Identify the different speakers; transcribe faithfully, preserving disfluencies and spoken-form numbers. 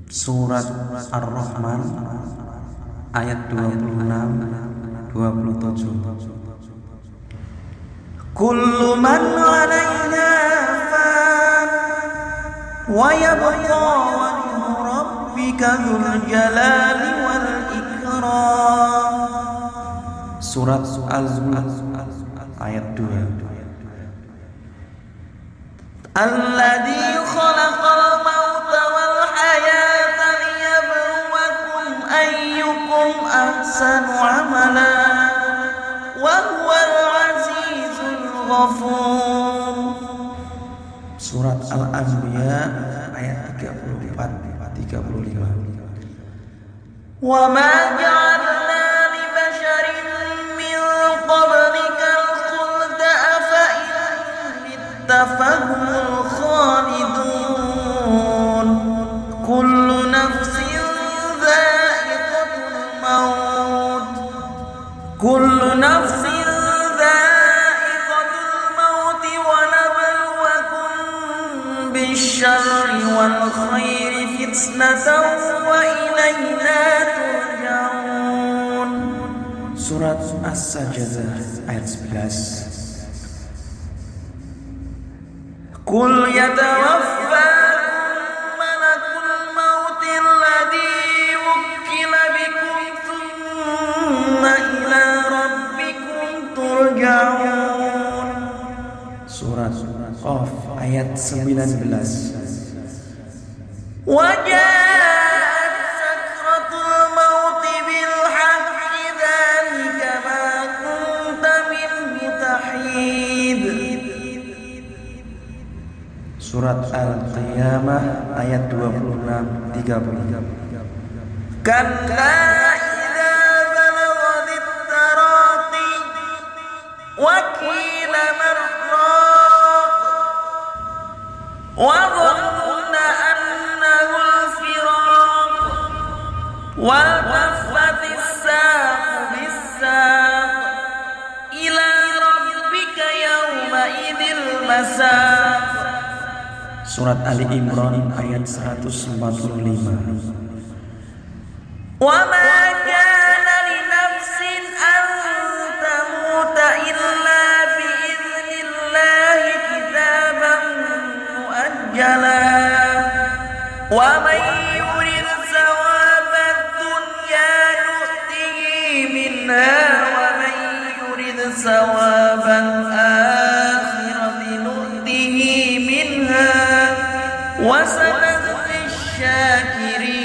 Speaker 1: Surat Ar-Rahman ayat dua puluh enam dua puluh tujuh. Kullu man 'alaiha fan wa yabqa wajhu rabbika dzul jalali wal ikram. Surat Az-Zumar ayat dua. Alladzi khalaqal mauta wal hayata liyabluwakum ayyukum ahsanu amala wa huwal azizul ghafur. Surat Al-Anbiya ayat tiga puluh empat tiga puluh lima. Wa ma ja'alna li basharin min qablikal khulda afa in mittafahumul khalidun. Kullu nafsin dha'iqatul maut. Kullu nafsin dha'iqatul maut wa nabluwakum bisyarri wal khairi fitnatan wa ilayna turja'un. Surat As-Sajdah ayat sebelas. Qul yatawaffakum malakul mauti alladhi wukkila bikum thumma ila rabbikum turja'un. Surat Qaf ayat sembilan belas. Waja'at sakratul mauti bil haqqi dzalika ma kunta minhu tahid. Surat Al-Qiyamah ayat dua puluh enam tiga puluh. Kalla idza balaghatit taraqi wa qila marraq wa dhanna annahu al-firaq wa taffatis saqu bis-saq ila rabbika yawma idzil masaq. Surat Ali Imran ayat seratus empat puluh lima. Wa ma kana li nafsin an tamuta illa bi idznillah kitaban muajjala. Wa man yurid thawabad dunya nu'tihi minha wa man yurid thawabal akhirati nu'tihi minha wa sanajzi syakirin.